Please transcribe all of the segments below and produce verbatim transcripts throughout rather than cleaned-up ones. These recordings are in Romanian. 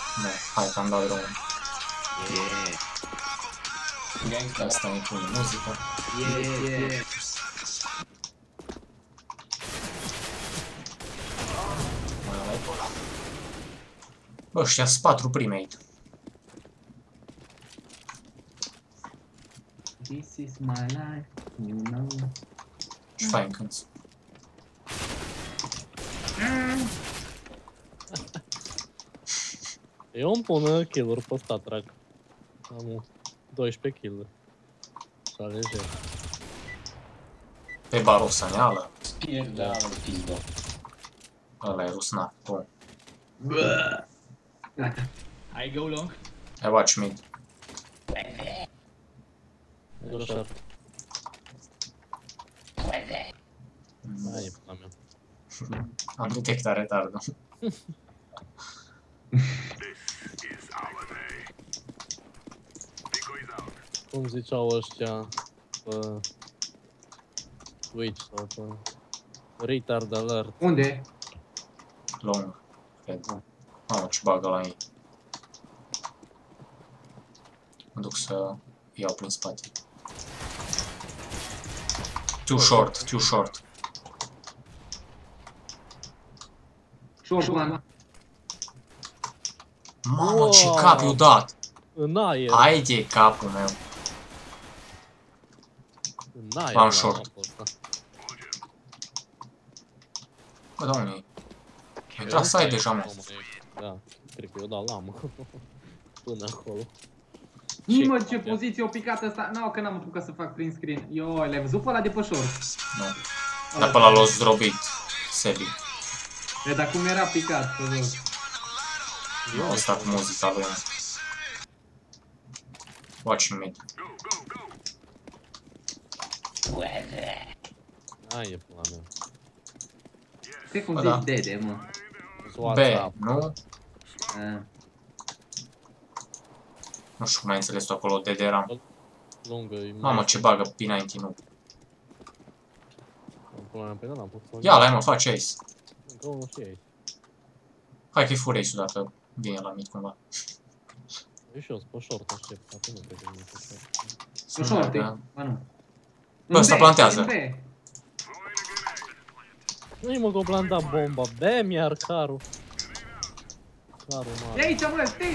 Da, hai că am dat drumul. Gangsta. Asta mi pune muzică. Yeah, yeah. Mai mai pe ăla. Bă, ăștia sunt patru primate. This is my life, you know. Și fain cânti. Eu îmi pun kill-uri pe stat track. Am doisprezece kill-uri. Așa lejer. Pe barosaneală. Pierdea în pizdo. Ăla e rusna. Bun. I go long. I watch mid. Doar așa. Aia e pula mea. Am detectat retardul. Cum ziceau ăștia pe Twitch sau pe Retard Alert. Unde? Long. Cred. Mamă, ce bagă la ei. Mă duc să iau prin spate. Too short, too short. Short one. Mamă, ce cap i-o dat! În aer. Hai de capul meu. În aer. One la short. mapul ăsta. Bă, da, unde e? E tras ai deja, mă. Da, cred că eu dau lamă. Până acolo. Nimă, ce poziție o picat ăsta. Nu, că n-am apucat să fac print screen. Yo, l-ai văzut pe ăla de pe short? Nu. Dar pe ăla l-a zdrobit Sebi. E, dar cum era picat pe jos? Nu, ăsta cu muzica lui. Watch mid. Aia e pula mea. Cred cum Bă, da. zici dede, mă. B, nu? A. Nu știu cum ai înțeles tu acolo, de deram. Lungă e. Mamă, ce bagă P nouăzeci și nouă. Pula mea, pe ăla am pus. Ia, la mă, faci ace. Încă unul și aici. Hai că-i fur ace-ul dacă vine la mid cumva. E și eu, pe short aștept, acum nu cred că vine pe short. Pe short, e? Ba nu. Bă, ăsta plantează. Nu-i mă că o planta bomba, bam iar carul. Carul E mare. aici, mă, sting!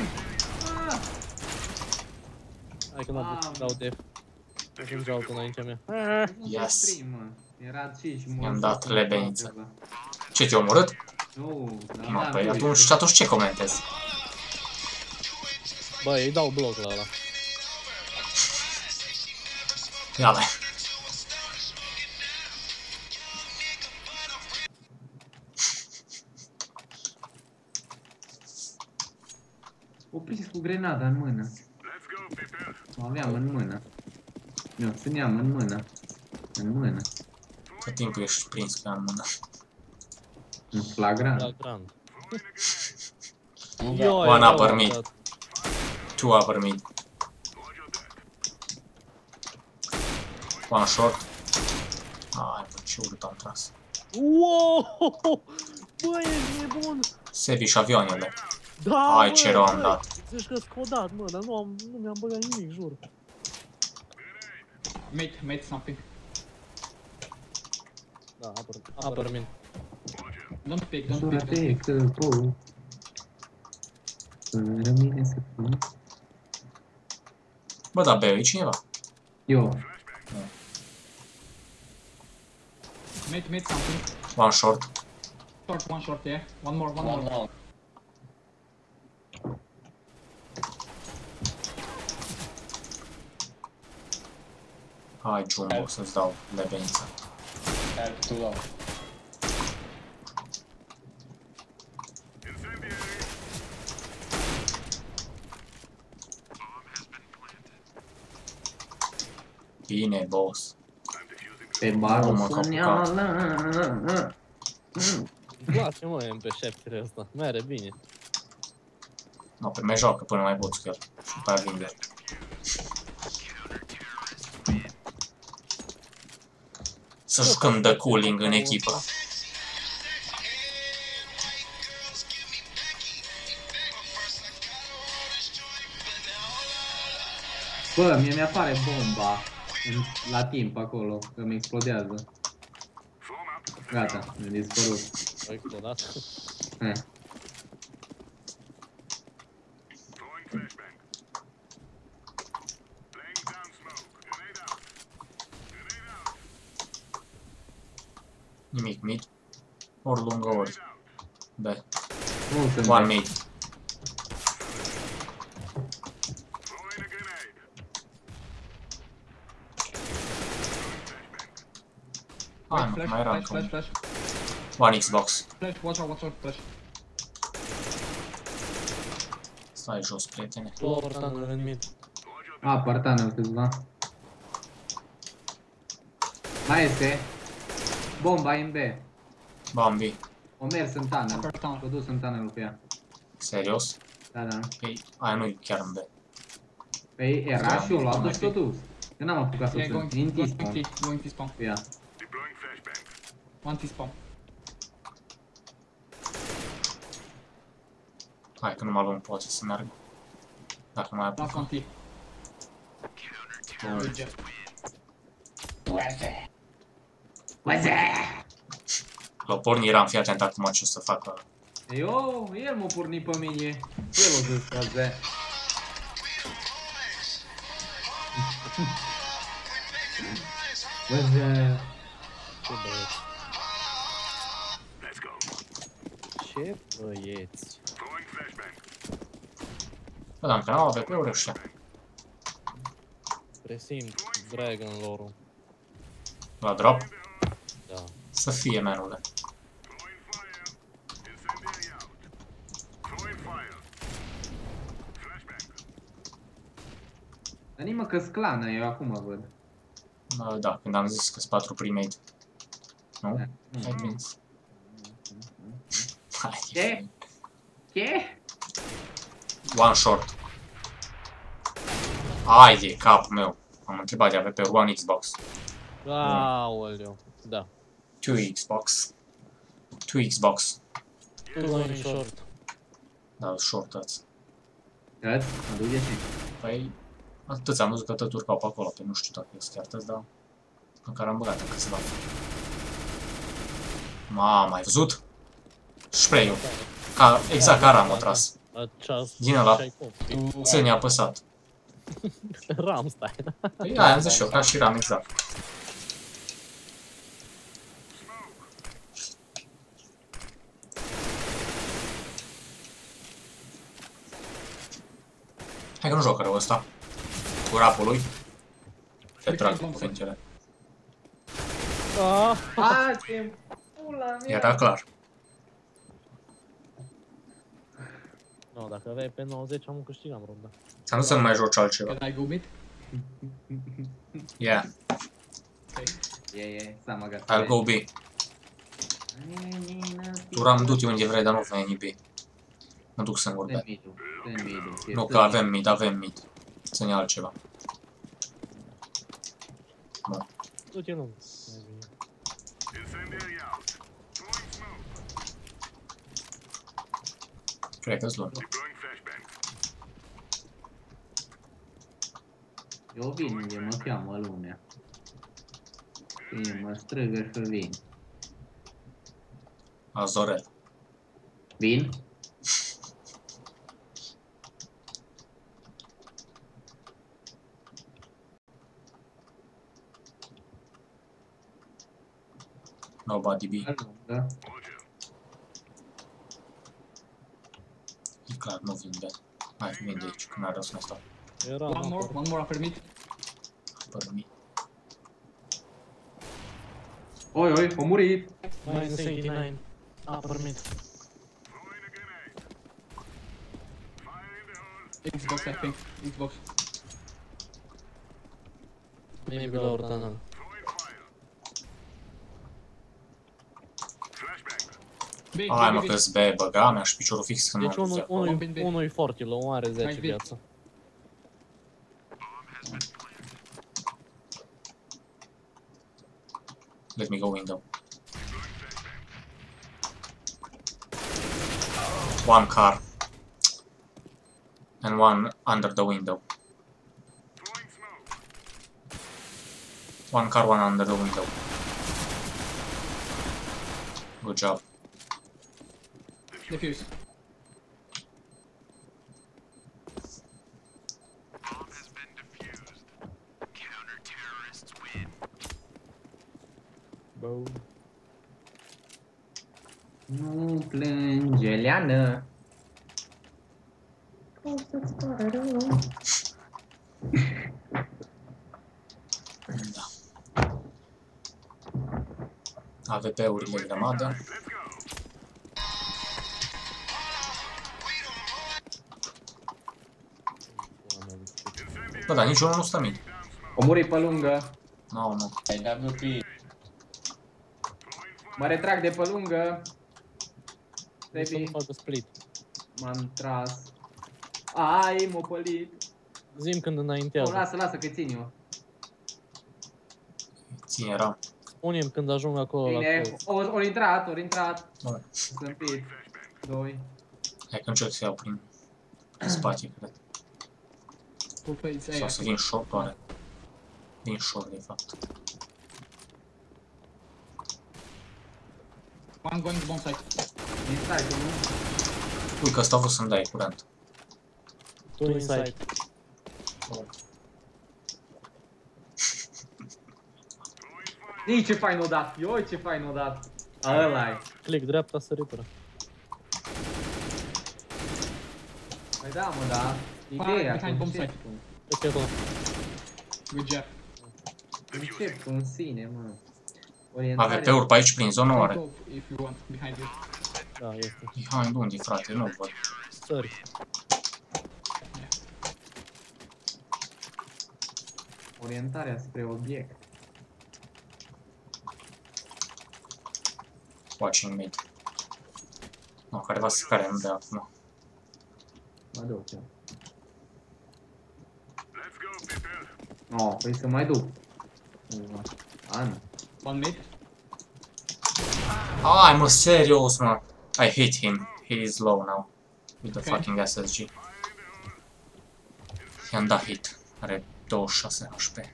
Hai că n-am putut să dau def. Ajunge altul înaintea mea. Yes. Era cinci, I-am dat lebeniță. Ce, te-a omorât? Nu, Mă, păi atunci, atunci ce comentezi? Bă, îi dau bloc la ăla. Ia-le. O prins cu grenada în mână. O aveam în mână. Eu țineam în mână. În mână. Tot timpul ești prins cu ea în mână. În flagrant. Flagrant. One upper mid. Two upper mid. One short. Ai, bă, ce urât am tras. Wow! Bă, ești nebun! Sebi și avioanele. Da, Ai, bă, ce rău am bă, dat. zici că-s codat, mă, dar nu, am, nu mi-am băgat nimic, jur. Mate, mate something. Da, upper, upper mid. Don't pick, don't pick. Surate că po. Fără mine să pun. Bă, da, beu, e cineva. Eu. Mate, mate something. One short. Short, one short, yeah. One more, one more. Hai, Jumbo, să-ți dau lebenița. Help too low. Bine, boss. Pe barosaneală. Îmi place, mă, M P șapte ăsta, mere bine. No, pe me joacă până mai poți cu el. Și după aia vinde. Să jucăm de cooling în echipă. Bă, mie mi-apare bomba în, la timp acolo, că mi explodează. Gata, mi-a dispărut. A explodat. Eh. Nimic mid. Ori lungă, ori B. Nu sunt. One mid. Ah, nu, Flash, mai era flash, încă flash, un. flash. One Xbox. Flash, watch out, watch out, flash. Stai jos, prietene. Lower tunnel în mid. A, partanul câțiva. Mai este. Bomba în B. Bambi. O mers în tunnel. Upper tunnel. S-a dus în tunnelul pe ea. Serios? Da, da. Păi, aia nu e chiar în B. Păi era și eu l-am dus și-o dus. Eu n-am apucat să o Yeah, sun. going, Din going T-spawn. T, going T-spawn. Pe ea. One T-spawn. Hai că numai luăm poate să meargă. Dacă mai Last one apucă. T. Good job. L-o porni Iran, fii atent acum ce o să facă. Eu, el m-a pornit pe mine. El o zis că ze. Bă, ze. Ce băieți. Ce băieți. Bă, dar încă n-au A W P-uri ăștia. Presimt Dragon lore-ul. La drop? Da. Să fie, menule. Dar nimă că-s clană, eu acum văd. Uh, Da, când am zis că-s patru primate. Nu? Da. Hai minți. Hai. Ce? Ce? One short. Ai de capul meu. Am întrebat de A W P One Xbox. Aoleu. Da. Two Xbox. Two Xbox. Two going short. Da, short ați. Căți? Mă duce și. Păi, atâți am văzut că tot urcau pe acolo, pe nu știu dacă sunt chiar tăți, dar măcar am băgat în câțiva. Mamă, ai văzut? Spray-ul. Ca, exact ca Ram a tras. Aceasta. Din ăla. Ce-ai cum? Ți ne-a apăsat. Rammstein. Păi aia am zis și eu, ca și Ram, exact. Hai că nu joacă rău ăsta. Cu rapul lui. Te trag cu cuvintele. Ah. A, ce pula mea! Era clar. No, dacă aveai pe nouăzeci am câștigat runda. Să nu să nu mai joci altceva. Can I go mid? Yeah, Okay. E, e, seama gata. I'll go B. Tu Ram, du-te unde vrei, dar nu veni B. Mă duc singur B. Dă midu, dă midu. Nu, că avem mid, avem mid. Ține altceva. Bun. Du-te lung. Mai bine. Cred că-s lung. Eu vin unde mă cheamă lumea. Bine, mă strigă și vin. Azorel. Vin? Nobody B. Lungă. E clar, nu vinde. Hai, vinde aici, că n-are rost să mai stau. Era One more, one more upper mid. Fără mii. Oi, oi, a murit. minus eighty nine. Upper mid. Xbox, I think. Xbox. Maybe lower tunnel. B, Hai B, mă, B, B. că-s B, băga mea și piciorul fix când Deci m-am unul, văzut acolo. unul, Bine, bine. unul e forty low, unul are zece Hai, bine. viață. Let me go window. One car. And one under the window. One car, one under the window. Good job. Defuse. Boom. Nu plânge, Leană. O să-ți pară rău. Da. A V P-urile grămadă. Bă, dar niciunul nu stă mid. Omori pe lungă. Nu, nu. Ai W P. Mă retrag de pe lungă. Trebuie să nu Baby, facă split. m-am tras. Ai, m-o pălit. Zim când Oh, înaintează. lasă, lasă că țin eu. Ține era. Spune-mi când ajung acolo la Bine, colț. ori ori intrat, ori intrat. Bă, Sunt pit. Doi. hai că încerc să iau prin spate, cred. Who plays A? Sau să vin short, oare. Vin short, de fapt. One going to bomb site. Din site, nu? Ui, că ăsta a vrut să-mi dai curent. Tu inside. Nici ce fain o dat. Ioi ce fain o dat. Ăla-i. Click dreapta, săritură. Păi da, mă, da. Ideea. Behind bomb site. conceptul. Ok, acolo. Good job. Conceptul în sine, mă. A V Orientarea. P-uri pe aici, prin zonă, Go, oare? go, if you want, behind you. Da, este. Behind unde, frate? Nu văd. Sări. Orientarea spre obiect. Watching mid. No, careva care nu dă acum. Mă duc eu. Oh, păi să mai duc. An. One mid. Ai, mă, serios, mă. I hate him. He is low now. With the Okay. fucking S S G. I-am dat hit. Are douăzeci și șase H P.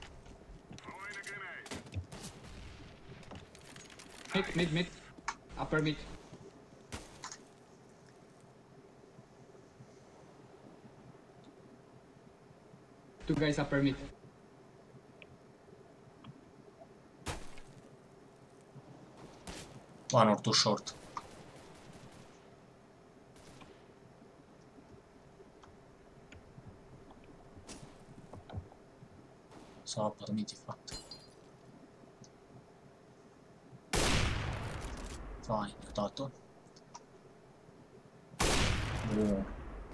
Mid, mid, mid. Upper mid. Two guys upper mid. One or two short. Sau apăr mid, de fapt. Fine, dat-o. Bun.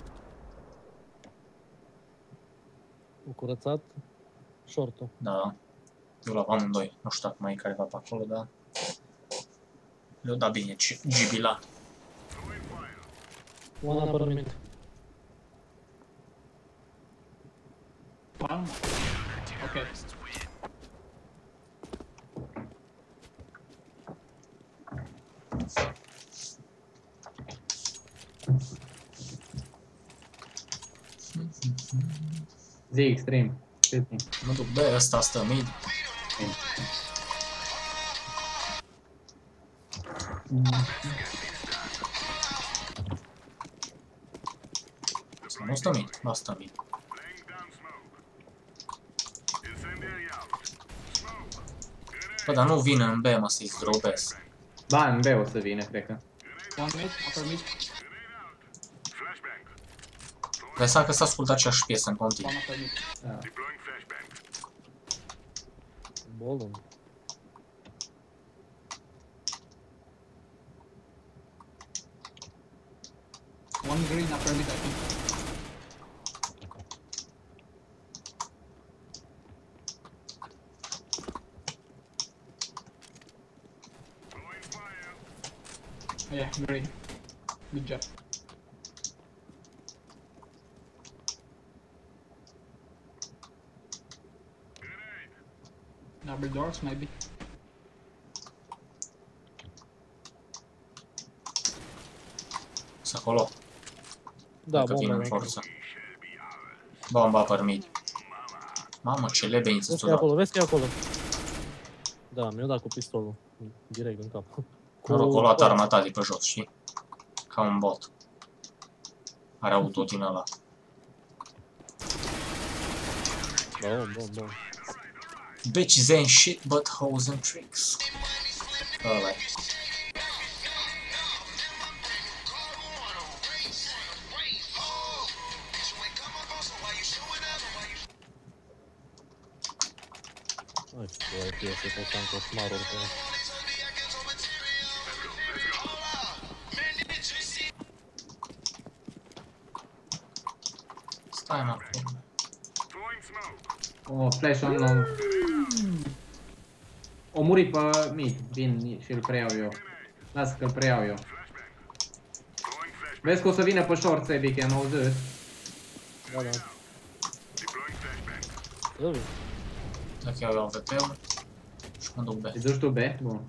Cu curățat. Short-ul. Da. Eu la amândoi. Nu știu dacă mai e careva pe acolo, dar... Le-o dat bine Gibilat. One upper mid. One. Okay. Zi extrem. Cât timp? Mă duc B, ăsta stă mid. Să nu stă mid, nu stă mid. Bă, dar nu vin în B, mă, să-i zdrobesc. Ba, în B o să vină, cred că. One mid, upper mid. Dai seama că s-a ascultat aceeași piesă în continuu. One upper mid. Da. Bolul. One green upper mid, I think. Oh, yeah, green. Good job. Double doors, maybe. Sunt acolo. Da, Că vin bomba. în forță. Bomba per mid. Mamă, ce lebe Vezi că e ințățurat. acolo, vezi că e acolo. Da, mi-a dat cu pistolul. Direct în cap. Noroc, o luat arma ta de pe jos, știi? Ca un bot. Are auto din ăla. Bun, bun, bun. Bitches ain't shit but hoes and tricks. Ăla-i. Ai, băi, fie să făceam coșmaruri pe... Stai mă. Oh, flash on long. O murit pe mid. Vin și îl preiau eu. Lasă că îl preiau eu. Vezi că o să vină pe short, Sebic, am auzit. Da, da. Eu vin. Dacă iau eu A V P-ul și mă duc B. Te duci tu B? Bun.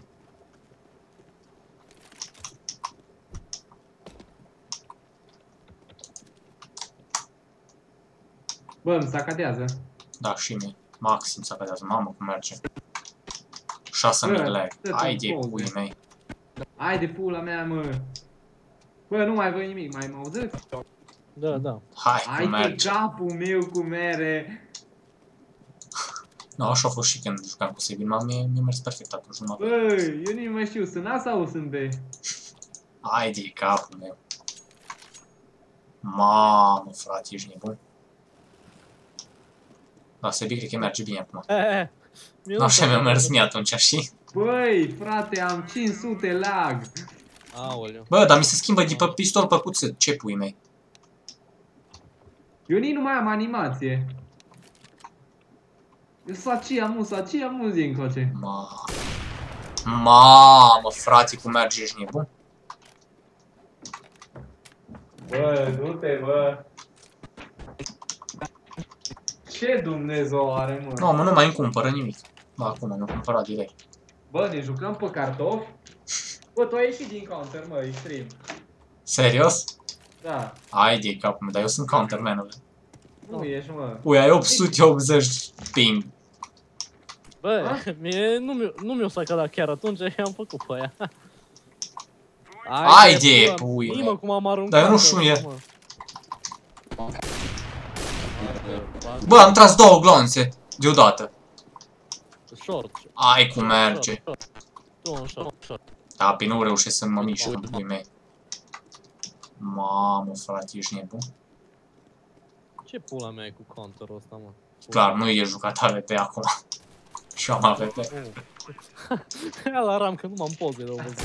Bă, îmi sacadează. Da, și mie. Maxim să vedează. Mamă cum merge. șase Bă, mii lag. dă-te Hai în de poze. pui mei. Hai de pula mea, mă. Bă, nu mai văd nimic, mai mă auzit? Da, da. Hai cum Hai de merge. capul meu cu mere. No, așa a fost și când jucam cu Sebi. M-a mi-a mers perfect atunci. Nu Băi, eu nici mai știu, sunt A sau sunt B? Hai de capul meu. Mamă, frate, ești nebun. Da, Sebi, cred că merge bine acum. Eh, Nu așa mi-a mers mie atunci, știi? Băi, frate, am cinci sute lag. Aoleu. Bă, dar mi se schimbă de pe pistol pe cuțit. Ce pui mei? Eu nici nu mai am animație. Eu sacia mu, sacia mu zi încoace. Mamă. Mamă, frate, cum merge, ești nebun? Bă, du-te, bă. Ce Dumnezeu are, mă? Nu, mă, nu mai îmi cumpără nimic. Ba, acum nu cumpăra direct. Bă, ne jucăm pe cartofi? Bă, tu ai ieșit din counter, mă, extrem. Serios? Da, Hai de capul meu, dar eu sunt counterman-ul. nu ești, mă. Ui, ai opt sute optzeci ping. Bă, mie nu mi-o nu mi-o sacat chiar atunci, i-am făcut pe aia. Hai de pui, Mă, mei. cum am aruncat. Dar eu nu știu mie. mă. Bă, am tras două glonțe deodată. Short. Ai cum merge. Short, Tu un short, short. Da, pe nu reușesc să mă mișc în pui mei. Mamă, frate, ești nebun? Ce pula mea ai cu counter-ul ăsta, mă? Clar, nu e jucat A V P acum. Și am A V P. Ia la ram că nu m-am poze de văzut.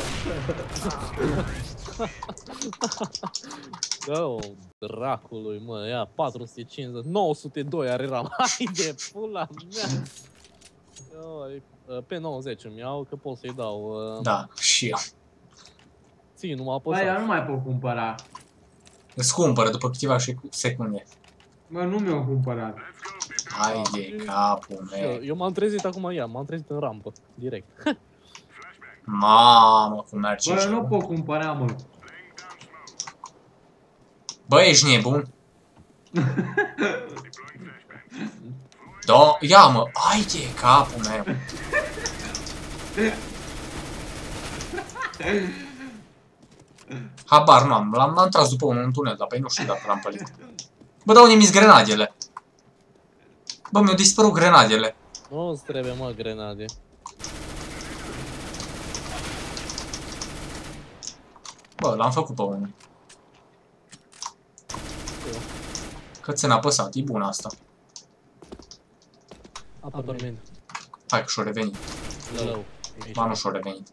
Dă-o dracului, mă, ia patru sute cincizeci, nouă sute doi are ram. Hai de pula mea. Ioi, pe nouăzeci îmi iau că pot să-i dau. Da, și eu. Ții, nu m-a Bă, eu apăsat. nu mai pot cumpăra. Îți cumpără după câteva secunde. Mă, nu mi-au cumpărat. Hai de capul Eu, meu. eu m-am trezit acum, ia, m-am trezit în rampă, direct. Mamă, cum merge. Bă, ești nu nebun? pot cumpăra, mă. Bă, ești nebun? Da, ia mă, hai de capul meu. Habar nu am, l-am l-am tras după unul în tunel, dar pe nu știu dacă l-am pălit. Bă, dau unii grenadele. Bă, mi-au dispărut grenadele. Nu-ți trebuie, mă, grenade. Bă, l-am făcut pe unul. Că ți-n apăsat, e bună asta. Apă dormind. Hai că și-o revenit. Lău. Ba, nu și-o revenit.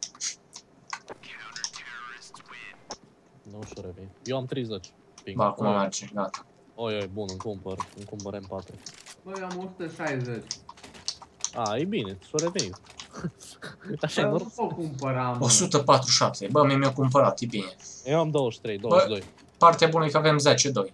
Nu știu revin. Eu am treizeci. Ping. Ba, acum Oi, merge, gata. Oi, oi, bun, îmi cumpăr. Îmi cumpăr M patru. Bă, eu am o sută șaizeci. A, e bine, și-o revenit. Așa e Bă, normal. nu pot cumpăra, mă. o sută patruzeci și șapte. Bă, mie mi-a cumpărat, e bine. Eu am douăzeci și trei, douăzeci și doi. Partea bună e că avem zece doi.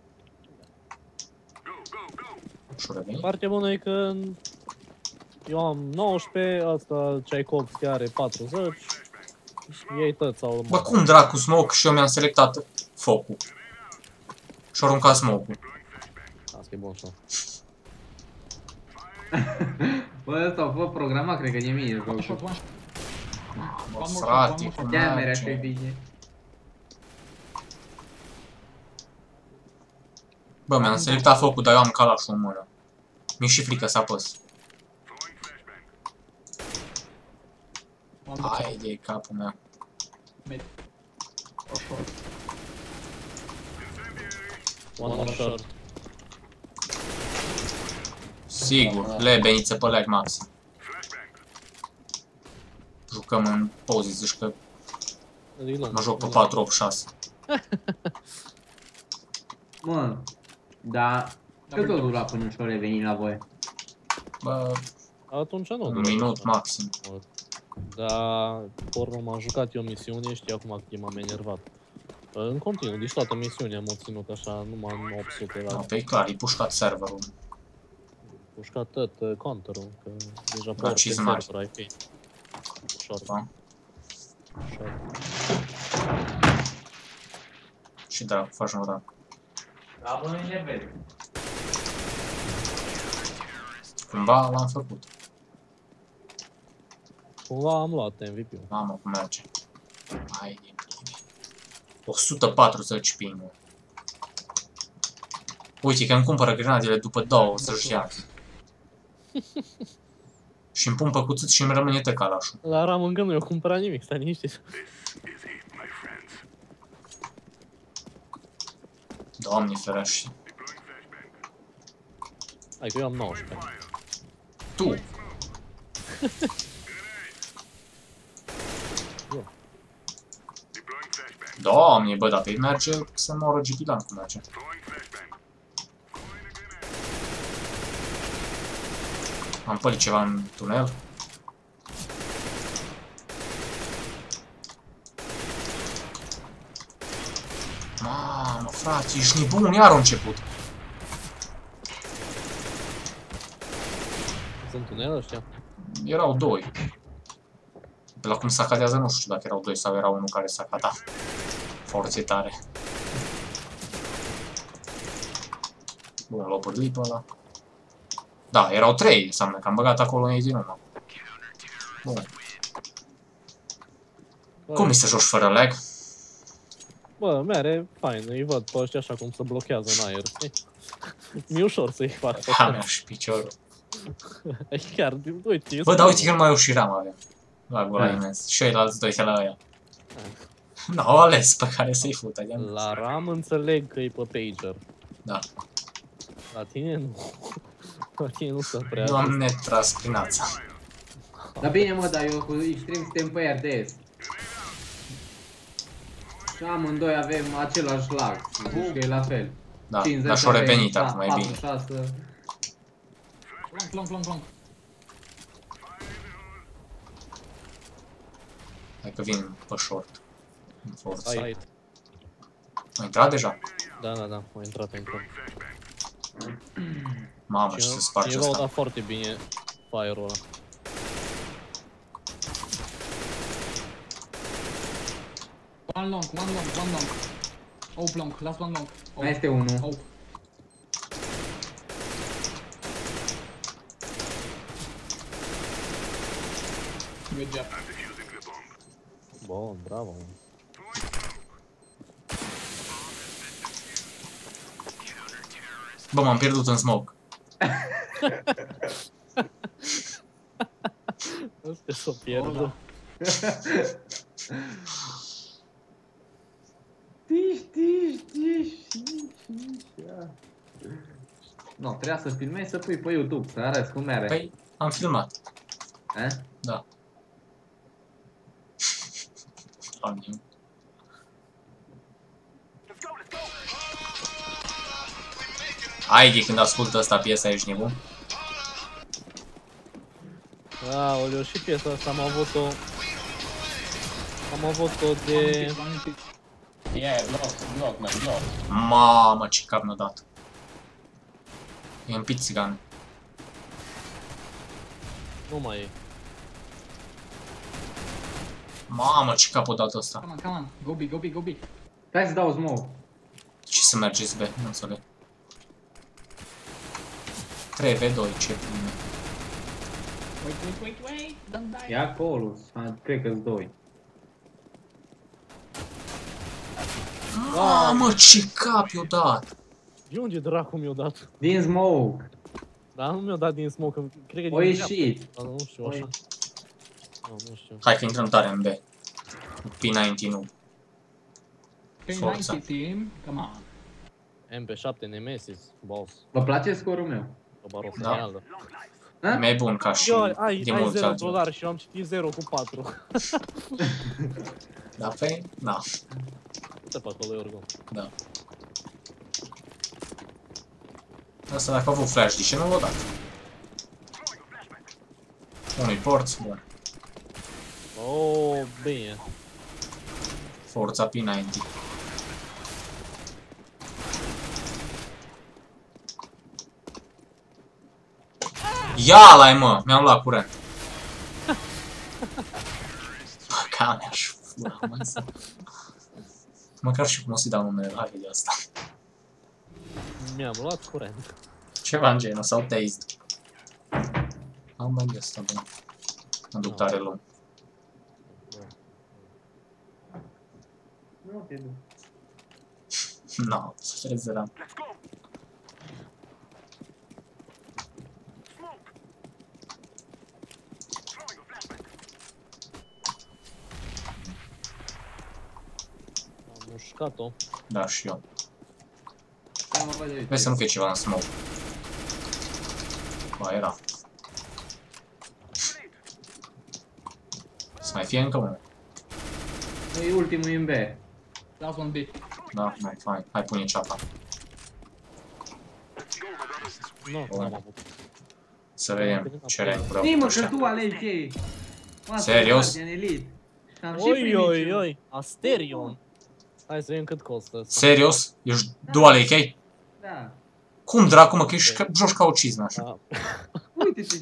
Și-o revenit? Partea bună e că eu am nouăsprezece, asta Tchaikovsky are patruzeci. Ei toți au... Bă, cum dracu smoke și eu mi-am selectat focul. Și-o aruncat smoke-ul. Asta e bun, așa. Bă, ăsta a fost programat, cred că e mie One shot, jocul. one shot. Bă, One more shot, frate, one more cum shot. Camera merge? și bine. Bă, mi-am selectat focul, dar eu am calașul în mână. Mi-e și frică să apăs. One more shot. Hai de capul meu. Mid. Or short. One more shot. Sigur, lebeniță pe leg maxim. Jucăm în poziție, zici că Reload. mă joc pe patru opt șase. Mă, da, cât o dura până și-o reveni la voi? Bă, Atunci nu. un durează minut așa maxim. mult. Dar, pe urmă, m-am jucat eu misiune, știi acum cât m-am enervat. În continuu, deci toată misiunea m-a ținut așa, numai în opt sute Da, la pe clar, e pușcat serverul. pușcat tot uh, counter-ul, că deja pe Da, orice și mari. server ai fi. Short, Da? short. Și dracu, faci un rac. Da, bă, nu vede. Cumva l-am făcut. Cumva am luat M V P-ul. Mamă, cum merge. Hai din bine. o sută patruzeci ping-ul. Uite că îmi cumpără grenadele după douăzeci de ani. Și îmi pun pe cuțit și îmi rămâne tăcalașul. La Ram încă nu i-o cumpărat nimic, stai liniștit. Doamne ferește. Hai că eu am nouăsprezece. Tu! Eu. Doamne, bă, dacă îi merge, să moră Gibilan cum merge. Am pălit ceva în tunel. Mamă, frate, ești nebun, iar a început. Sunt tunel ăștia? Erau doi. De la cum sacadează, nu știu dacă erau doi sau era unul care sacada. Forțe tare. Bun, l-au pădui pe ăla. Da, erau trei, înseamnă că am băgat acolo ei din urmă. Bun. Cum e să joci fără lag? Bă, mere, fain, îi văd pe ăștia așa cum se blochează în aer, știi? Mi-e ușor să-i fac. Ha, mi-a și piciorul. Chiar, uite, Bă, dar uite că numai eu și Ram avem. Lagul ăla Da. imens. Și ceilalți doi de la ăia. N-au ales pe care să-i fută. de-a mea. La Ram înțeleg că e pe pager. Da. La tine nu. La tine nu se prea. Eu am net tras prin ața. Dar bine, mă, dar eu cu Extreme suntem pe R D S. Și amândoi avem același lag, zici că e la fel. Da, cincizeci dar și-o avem, revenit da, acum, e patru, bine. șase. Long, long, long, long. Hai că vin pe short. În forță. Site. A intrat deja? Da, da, da, a intrat, a intrat. Mamă, și se sparge Cineva o ăsta. dat foarte bine fire-ul ăla. One long, one long, one long. Oh, long, last one long. Oh. Mai este unul. Oh. Good job. Bun, bravo. Man. Bă, m-am pierdut în smoke. Asta s-o pierdut. Tiși, tiși, tiși, tiși, ia. Nu, trebuia să filmezi, să pui pe YouTube, să arăți cum mere. Păi, am filmat. Eh? Da. Doamne. Haide, când ascultă ăsta piesa, ești nebun? Aoleu, și piesa asta am avut-o... Am avut-o de... One hit. Yeah, block, block, man, block. Mamă, ce cap mi-a dat. E în pit țigan. Nu mai e. Mamă, ce cap a dat ăsta. Come on, come on. Go B, go B, go B. Stai să dau smoke. Ce să mergeți, be? Nu înțeleg. trei v doi, ce bine. Wait, wait, wait, wait. Don't die. E acolo, cred că-s doi. Ah, mă, ce cap i-o dat! De unde dracu mi-o dat? Din smoke. Dar nu mi-o dat din smoke, că cred că din O ieșit. dreapta. Nu știu, așa. Nu, nu știu. Hai că intrăm tare în B. P nouăzeci nu. P Forța. nouăzeci team, come on. M P șapte Nemesis, boss. Vă place scorul meu? O barosa Da. reală. Ha? Mai bun ca și Eu, ai, de ai mulți zero alții. dolari și eu am citit zero cu patru. Da, pe? Da, Uite pe acolo, Iorgo. da. Asta dacă a avut flash, de ce nu l-a dat? Unui porți, bun. Oh, bine. Forța P nouăzeci. Ia la mă, mi-am luat curent. Bă, ca mea și fura, mă, să... Măcar și cum o să-i dau numele la video asta. Mi-am luat curent. Ceva în genul, sau tased. Am mai de asta, bă. Mă duc tare lung. Nu te duc. No, să rezeram. Am mușcat-o. Da, și eu. Da, mă văd de aici. Vezi să nu fie ceva în smoke. Ba, era. Să mai fie încă unul. E ultimul în B. Last one B. Da, mai fain. Hai, pune ceapa. Nu, Bun. n-am avut. Să vedem ce rank vreau Ii, cu mă, că ăștia. tu alegi ei. Asta Serios? e Guardian Elite. Și am și Oi, primit oi, ceva. oi, Asterion. Hai să vedem cât costă ăsta. Serios? Ești dual A K? Da. Cum dracu, mă, că ești ca, joci ca o cizmă așa. Da. Uite ce